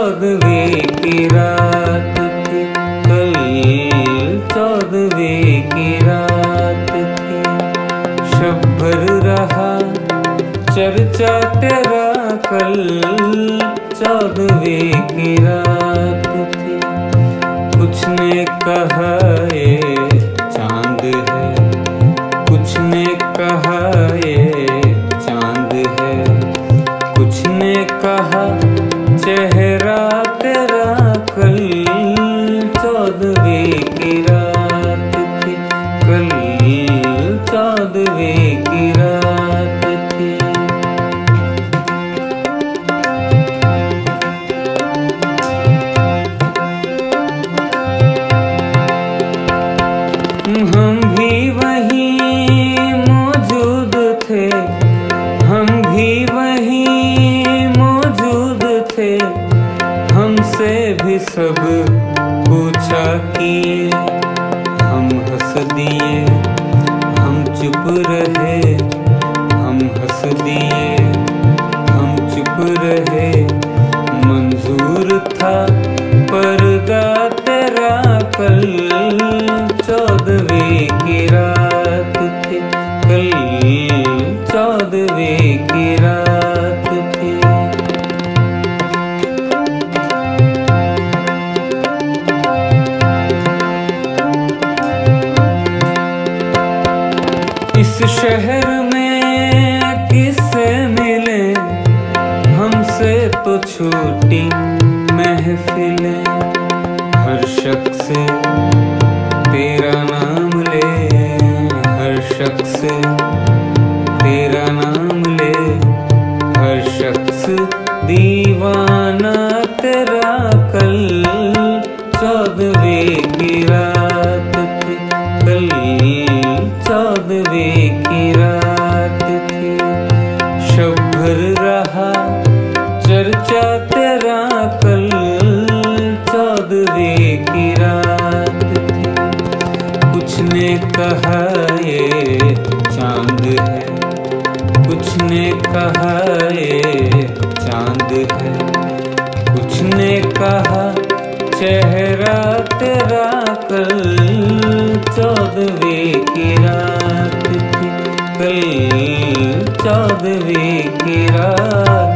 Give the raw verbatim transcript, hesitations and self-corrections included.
चौदहवीं की रात थी, कल चौदहवीं की रात थी। शब भर रहा चर्चा तेरा, कल चौदहवीं की रात थी। कुछ ने कहा ये चांद है, कुछ ने कहा ये चांद है, कुछ ने कहा चेहरा तेरा, कल चौदहवीं की रात थी, कल चौदहवीं की रात थी। हम भी वहीं मौजूद थे, हम भी वहीं मौजूद थे। हमसे भी सब पूछा किए, हम हंस दिए, हम चुप रहे, हम हंस दिए, हम चुप रहे। मंजूर था पर्दा तेरा, कल चौदहवीं की रात थी, कल चौदहवीं की रात थी। इस शहर में किससे मिले, हमसे तो छूटी महफिलें। हर शख्स तेरा नाम ले, हर शख्स तेरा नाम ले, हर शख्स दीवाना तेरा, कल चौदहवीं की रात थी, कल चौदहवीं की रात थी। शब भर रहा चर्चा तेरा, कल चौदहवीं की रात थी। कुछ ने कहा ये चांद है, कुछ ने कहा ये चांद है, कुछ ने कहा चेहरा तेरा, कल चौदहवीं की रात थी, कल चौदहवीं की रात।